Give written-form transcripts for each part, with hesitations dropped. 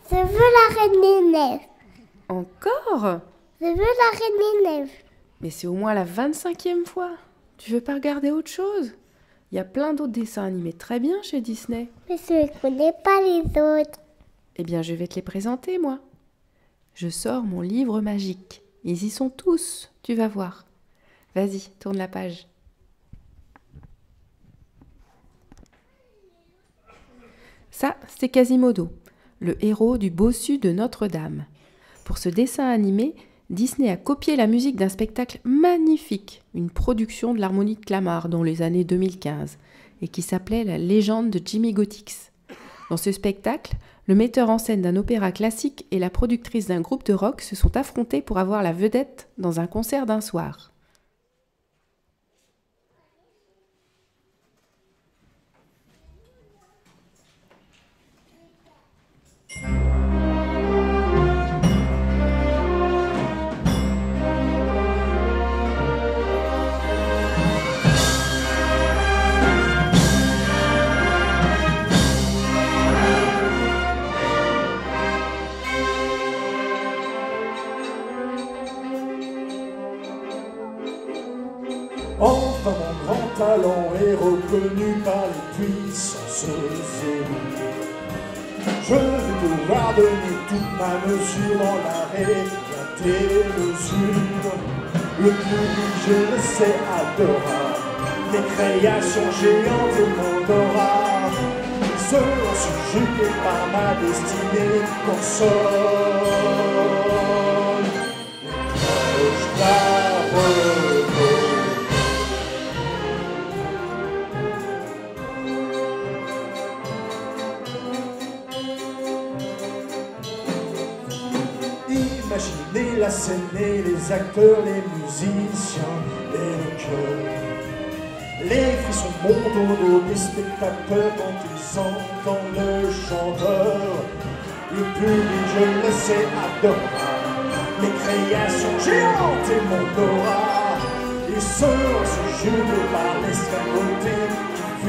Je veux la Reine des Neiges. Encore? Je veux la Reine des Neiges. Mais c'est au moins la 25e fois. Tu veux pas regarder autre chose? Il y a plein d'autres dessins animés très bien chez Disney. Mais je ne connais pas les autres. Eh bien, je vais te les présenter, moi. Je sors mon livre magique. Ils y sont tous, tu vas voir. Vas-y, tourne la page. Ça, c'est Quasimodo, le héros du bossu de Notre-Dame. Pour ce dessin animé, Disney a copié la musique d'un spectacle magnifique, une production de l'Harmonie de Clamart dans les années 2015, et qui s'appelait La légende de Jimmy Gotix. Dans ce spectacle, le metteur en scène d'un opéra classique et la productrice d'un groupe de rock se sont affrontés pour avoir la vedette dans un concert d'un soir. Enfin mon grand talent est reconnu par les puissances élues. Je vais pouvoir donner toute ma mesure dans l'arrêt des mesures. Le public, je le sais, adora mes créations géantes et m'endora. Seront subjugués par ma destinée console. Cloche d'arbre. Imaginez la scène et les acteurs, les musiciens et le cœur. Les frissons montent au dos des spectateurs quand ils entendent le chanteur. Le public, je le sais, adora mes créations géantes et mon aura. Ils seront subjugués par l'extrême beauté qui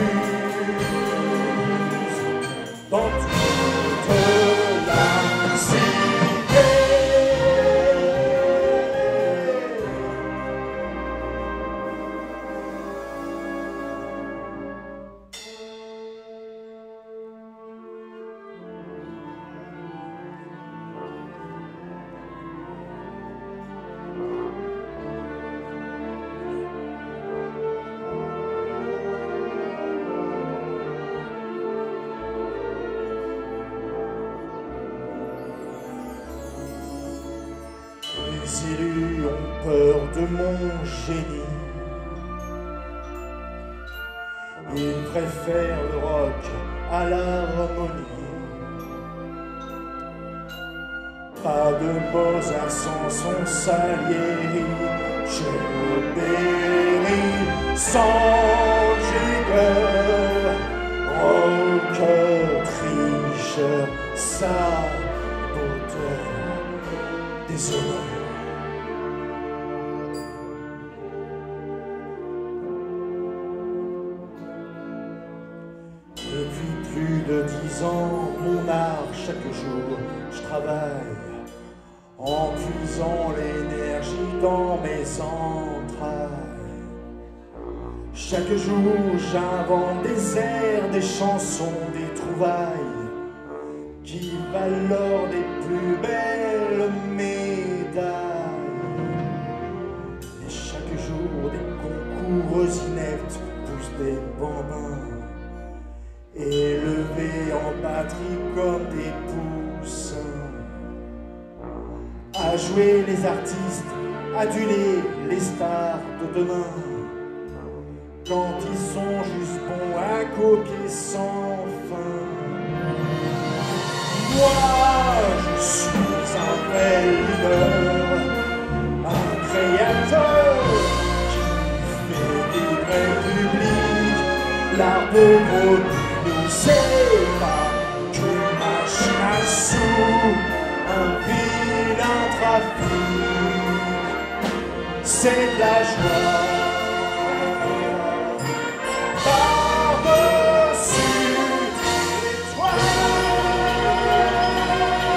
fuse dans toute la cité. Les élus ont peur de mon génie. Ils préfèrent le rock à l'harmonie. Pas de Mozart sans son Salieri. Je péris sans Jagger. Rocker, tricheur, saboteur, désolé. Depuis plus de 10 ans, mon art, chaque jour, je travaille en puisant l'énergie dans mes entrailles. Chaque jour, j'invente des airs, des chansons, des trouvailles qui valent l'or des plus belles médailles. Et chaque jour, des concours ineptes poussent des bambins élevés en patrie comme des poussins. À jouer les artistes, aduler les stars de demain, quand ils sont juste bons à copier sans fin. Moi, je suis un vrai leader, un créateur qui fait vibrer le public. L'art de produire, c'est pas qu'une machine à sous, un vilain trafic, c'est de la joie. Par-dessus les toits.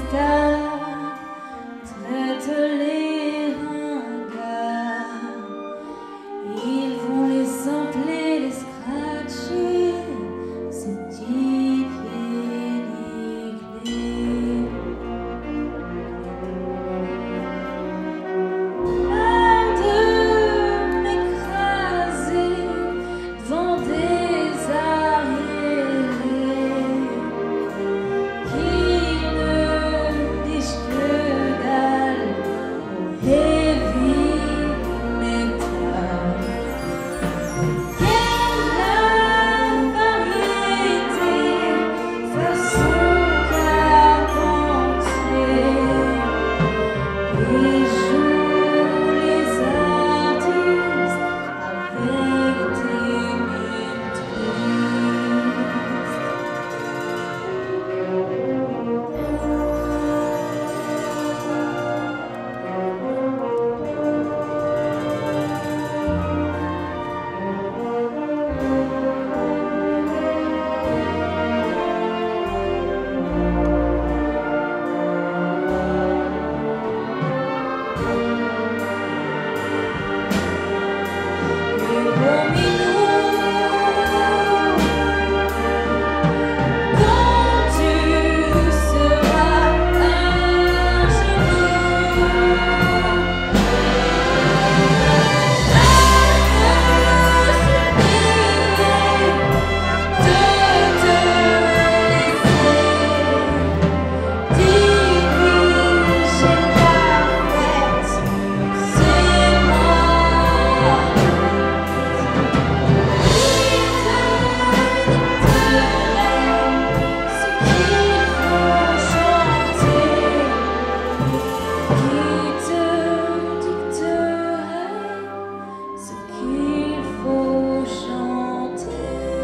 stars traitent-les ringards. Ils vont les sampler, les scratcher, ces petits pieds nickelés. Hâte de m'écraser dans des arriérés qui ne disent que dalle au heavy metal. Quelle variété, façon Carpentier, et jouent les artistes avec des mines tristes. Mais bon minou, quand tu seras un jour, ce qu'il faut chanter.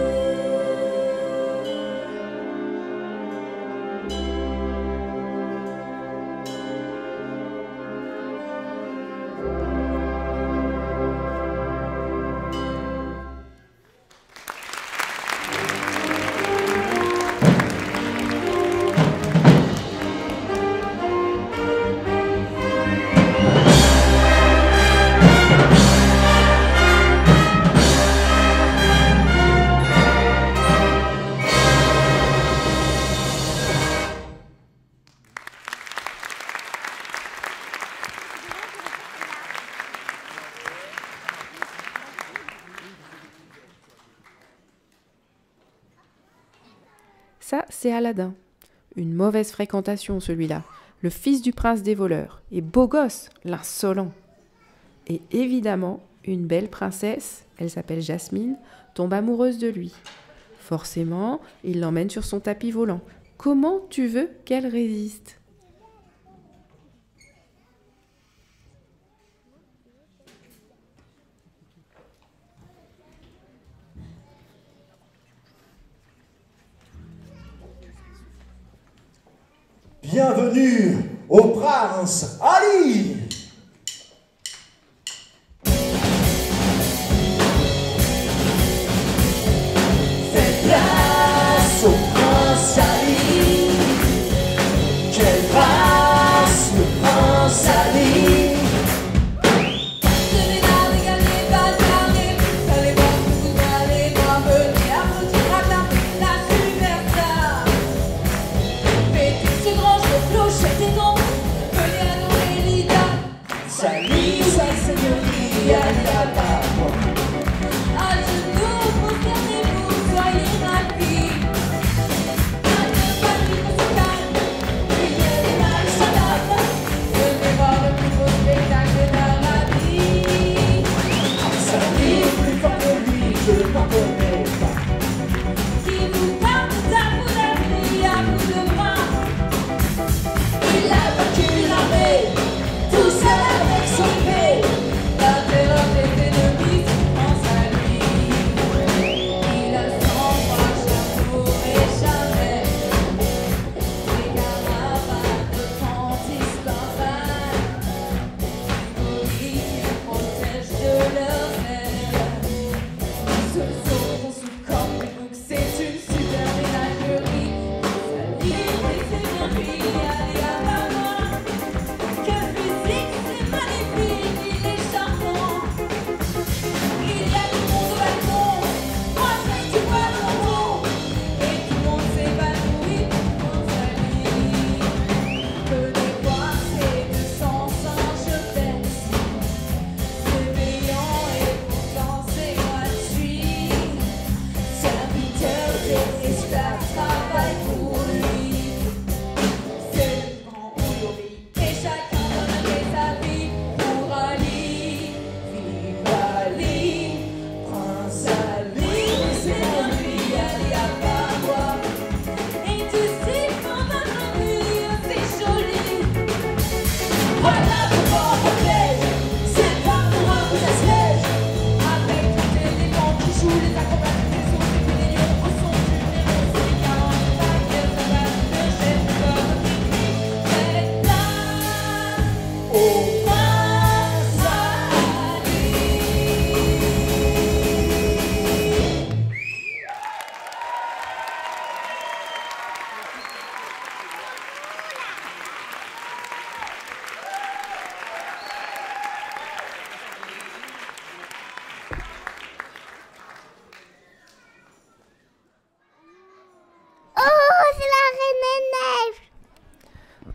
Ça, c'est Aladdin. Une mauvaise fréquentation, celui-là. Le fils du prince des voleurs. Et beau gosse, l'insolent. Et évidemment, une belle princesse, elle s'appelle Jasmine, tombe amoureuse de lui. Forcément, il l'emmène sur son tapis volant. Comment tu veux qu'elle résiste ? Bienvenue au prince Ali. Faites place au prince Ali. Quelle grâce, le prince Ali. Tout seul avec son paix, la terreur des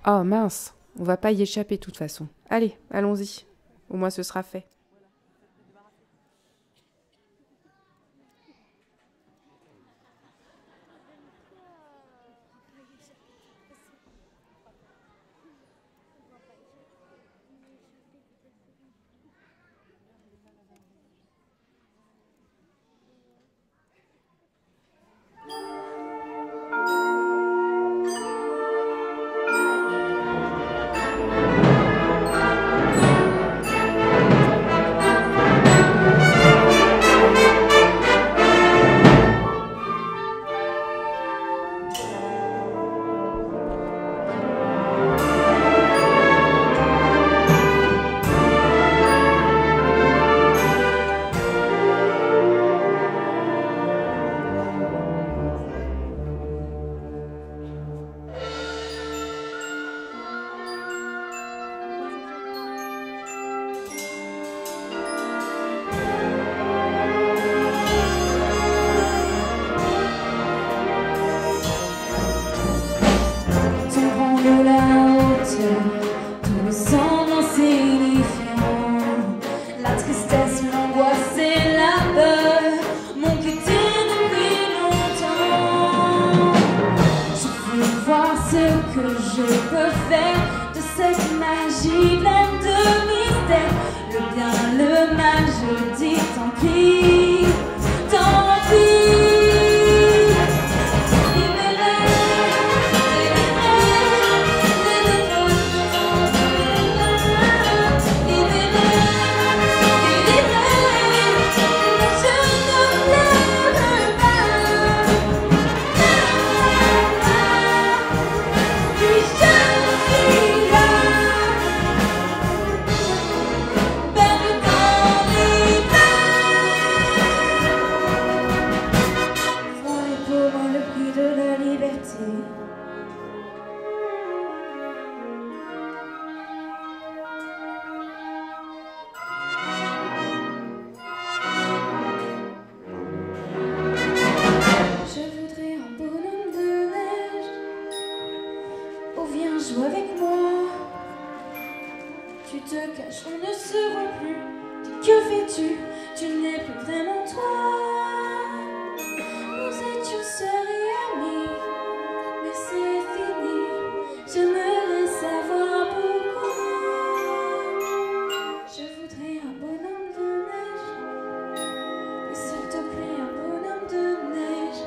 Oh mince, on va pas y échapper de toute façon. Allez, allons-y. Au moins ce sera fait. Joue avec moi, tu te caches, on ne se voit plus. Que fais-tu? Tu n'es plus vraiment toi. Nous étions sœurs et amis, mais c'est fini. J'aimerais savoir pourquoi. Je voudrais un bonhomme de neige, mais s'il te plaît, un bonhomme de neige.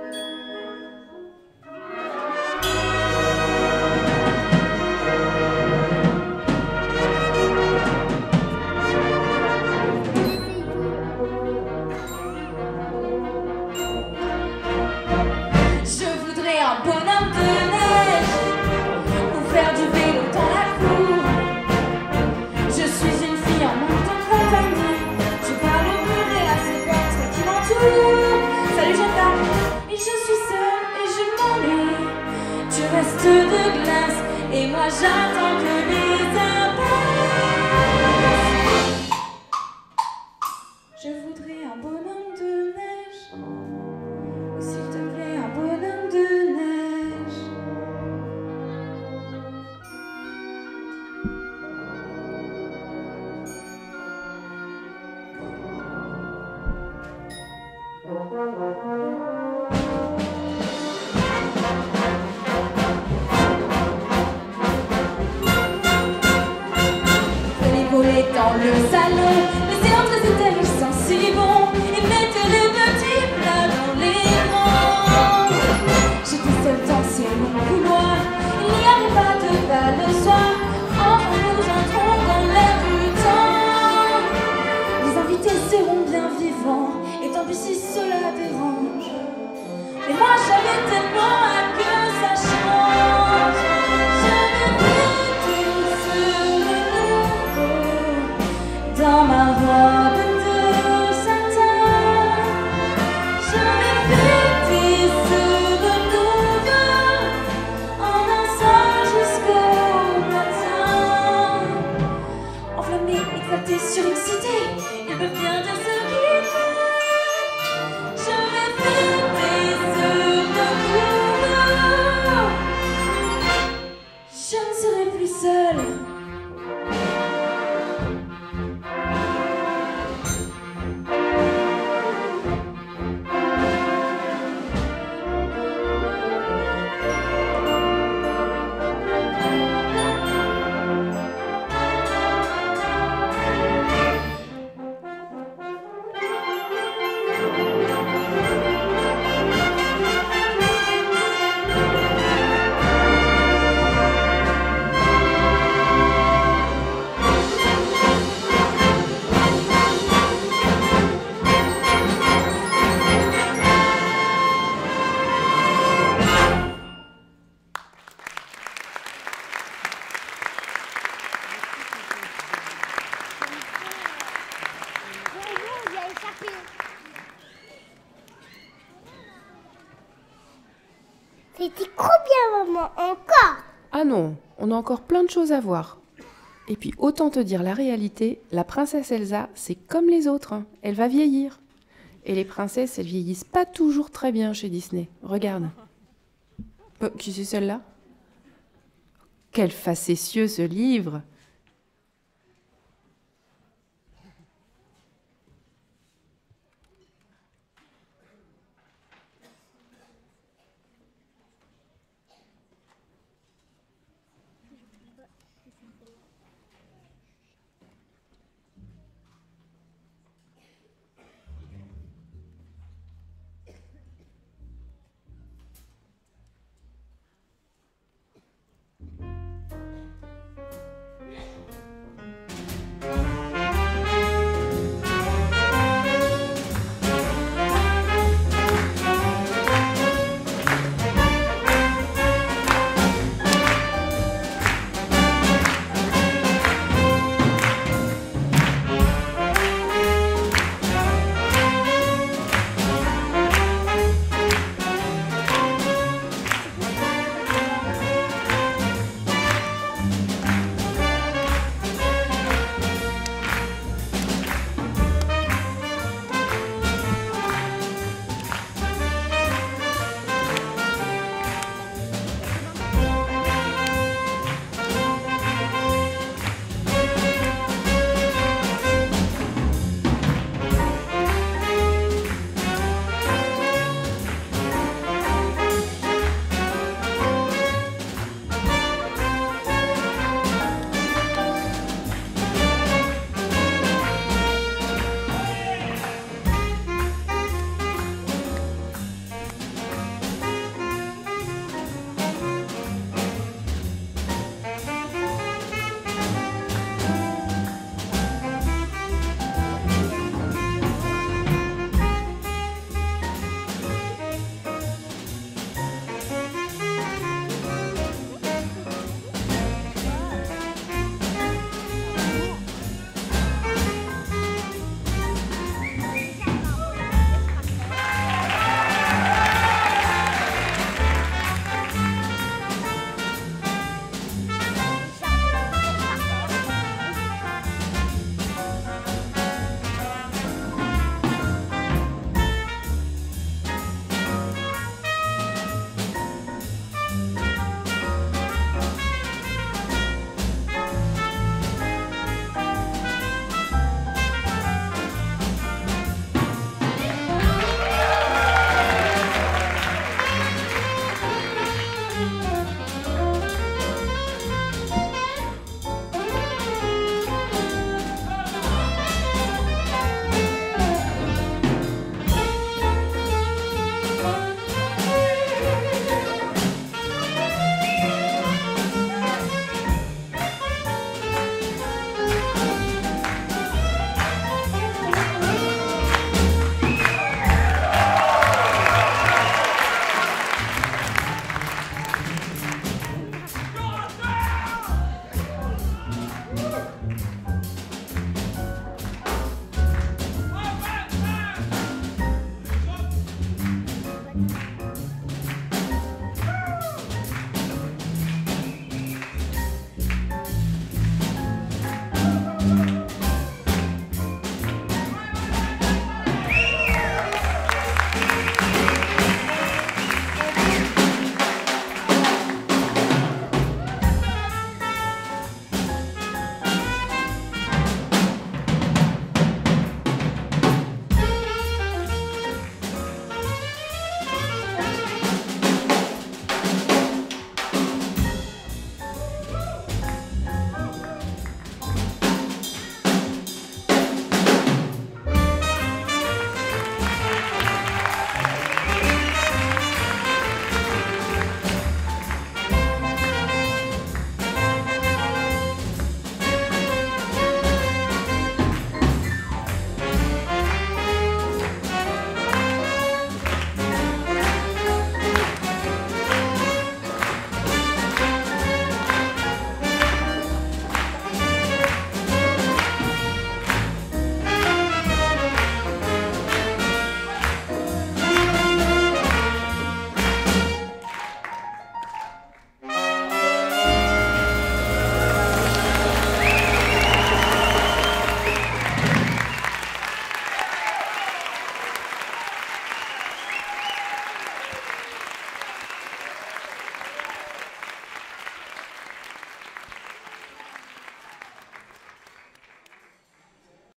De glace et moi j'attends que les impasses. Je voudrais un bonhomme de neige, ou s'il te plaît un bonhomme de neige. Dans le salon, laissez entrer cet air, il sent si bon. Et mettez les petits plats dans les rangs. J'étais seule dans ces longs couloirs, il n'y avait pas de bal le soir. Enfin nous entrons dans l'air du temps. Les invités seront bien vivants, et tant pis si cela dérange. Mais moi j'avais tellement hâte que ça change. J'avais vécu ce renouveau dans ma seule. C'était trop bien, maman. Encore. Ah non, on a encore plein de choses à voir. Et puis autant te dire la réalité, la princesse Elsa, c'est comme les autres, hein. Elle va vieillir. Et les princesses, elles vieillissent pas toujours très bien chez Disney. Regarde. Qui c'est celle-là? Quel facétieux ce livre!